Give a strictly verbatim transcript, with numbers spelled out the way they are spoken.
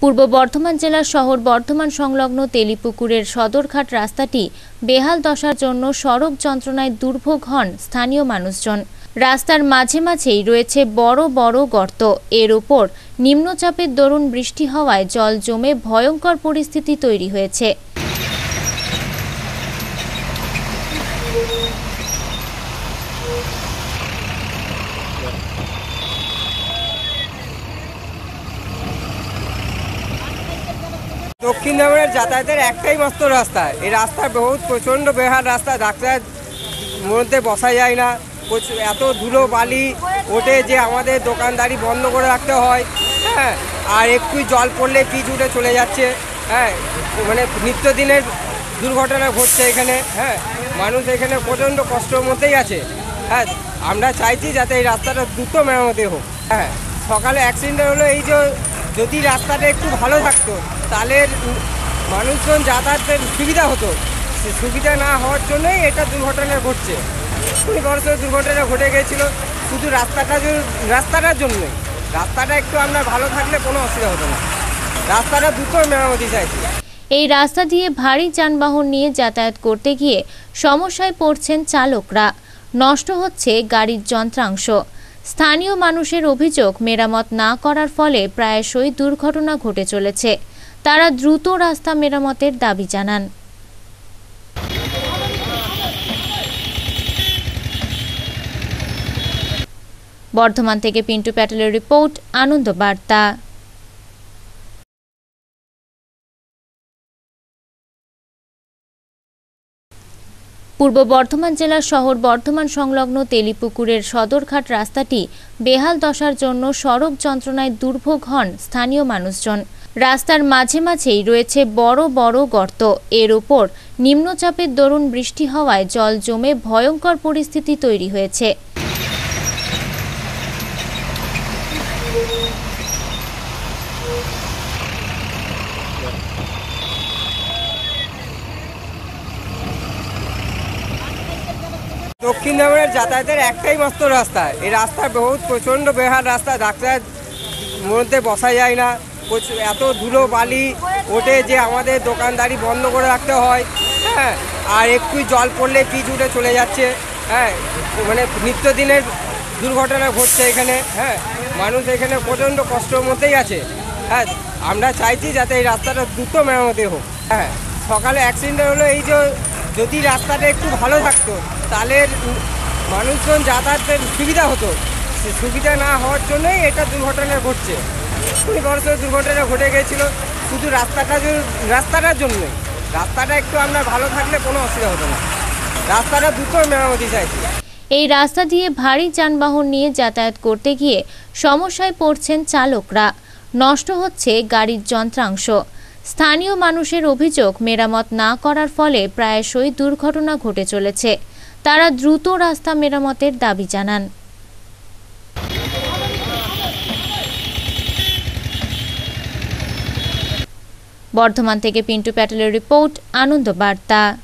পূর্ব বর্ধমান জেলার শহর বর্ধমান সংলগ্ন তেলিপুকুরের সদরঘাট রাস্তাটি বেহাল দশার জন্য সড়ক যন্ত্রণায় দুর্ভোগ হন স্থানীয় মানুষজন। রাস্তার মাঝে মাঝেই রয়েছে বড় বড় গর্ত। এর উপর নিম্নচাপের দরুন বৃষ্টি হওয়ায় জল জমে ভয়ঙ্কর পরিস্থিতি তৈরি হয়েছে। দক্ষিণ দমনের যাতায়াতের একটাই মাত্র রাস্তা। এই রাস্তা বহুত প্রচণ্ড বেহাল রাস্তা, ডাক্তার মধ্যে বসা যায় না, এত ধুলো বালি ওঠে যে আমাদের দোকানদারি বন্ধ করে রাখতে হয়। হ্যাঁ, আর একটু জল পড়লে পিচ উঠে চলে যাচ্ছে। হ্যাঁ, মানে নিত্যদিনের দুর্ঘটনা ঘটছে এখানে। হ্যাঁ, মানুষ এখানে প্রচণ্ড কষ্টের মধ্যেই আছে। হ্যাঁ, আমরা চাইছি যাতে এই রাস্তাটা দ্রুত মেরামতি হোক। হ্যাঁ, সকালে অ্যাক্সিডেন্ট হলো, এই যে যদি রাস্তাটা একটু ভালো থাকতো তাহলে মানুষজন যাতায়াতের সুবিধা হতো। সুবিধা না হওয়ার জন্যই এটা দুর্ঘটনা ঘটছে। খুবই বড় দুর্ঘটনা ঘটে গিয়েছিল শুধু রাস্তাটা রাস্তাটার জন্যই। রাস্তাটা একটু আমরা ভালো থাকলে কোনো অসুবিধা হতো না। রাস্তাটা দ্রুত মেরামতি চাইছি। এই রাস্তা দিয়ে ভারী যানবাহন নিয়ে যাতায়াত করতে গিয়ে সমস্যায় পড়ছেন চালকরা। নষ্ট হচ্ছে গাড়ির যন্ত্রাংশ। স্থানীয় মানুষের অভিযোগ, মেরামত না করার ফলে প্রায়শই দুর্ঘটনা ঘটে চলেছে। তারা দ্রুত রাস্তা মেরামতের দাবি জানান। বর্ধমান থেকে পিন্টু প্যাটেলের রিপোর্ট, আনন্দবার্তা। পূর্ব বর্ধমান জেলার শহর বর্ধমান সংলগ্ন তেলিপুকুরের সদরঘাট রাস্তাটি বেহাল দশার জন্য সড়ক যন্ত্রণায় দুর্ভোগ হন স্থানীয় মানুষজন। রাস্তার মাঝে মাঝেই রয়েছে বড় বড় গর্ত। এর উপর নিম্নচাপের দরুন বৃষ্টি হওয়ায় জল জমে ভয়ঙ্কর পরিস্থিতি তৈরি হয়েছে। দক্ষিণ দমনের যাতায়াতের একটাই মাত্র রাস্তা। এই রাস্তা বহুত প্রচণ্ড বেহাল রাস্তা, ডাক্তার মধ্যে বসা যায় না, এত ধুলো বালি ওঠে যে আমাদের দোকানদারি বন্ধ করে রাখতে হয়। হ্যাঁ, আর একটু জল পড়লে পিচ উঠে চলে যাচ্ছে। হ্যাঁ, মানে নিত্যদিনের দুর্ঘটনা ঘটছে এখানে। হ্যাঁ, মানুষ এখানে প্রচণ্ড কষ্টের মধ্যেই আছে। হ্যাঁ, আমরা চাইছি যাতে এই রাস্তাটা দ্রুত মেরামতি হোক। হ্যাঁ, সকালে অ্যাক্সিডেন্ট হলো, এই যে যদি রাস্তাটা একটু ভালো থাকতো তাহলে মানুষজন যাতায়াতের সুবিধা হতো। সুবিধা না হওয়ার জন্যই এটা দুর্ঘটনা ঘটছে। খুবই বড় দুর্ঘটনা ঘটে গিয়েছিল শুধু রাস্তাটা রাস্তাটার জন্যই। রাস্তাটা একটু আমরা ভালো থাকলে কোনো অসুবিধা হতো না। রাস্তাটা দ্রুত মেরামতি চাইছি। এই রাস্তা দিয়ে ভারী যানবাহন নিয়ে যাতায়াত করতে গিয়ে সমস্যায় পড়ছেন চালকরা। নষ্ট হচ্ছে গাড়ির যন্ত্রাংশ। স্থানীয় মানুষের অভিযোগ, মেরামত না করার ফলে প্রায়শই দুর্ঘটনা ঘটে চলেছে। তারা দ্রুত রাস্তা মেরামতের দাবি জানান। বর্ধমান থেকে পিন্টু প্যাটেলের রিপোর্ট, আনন্দবার্তা।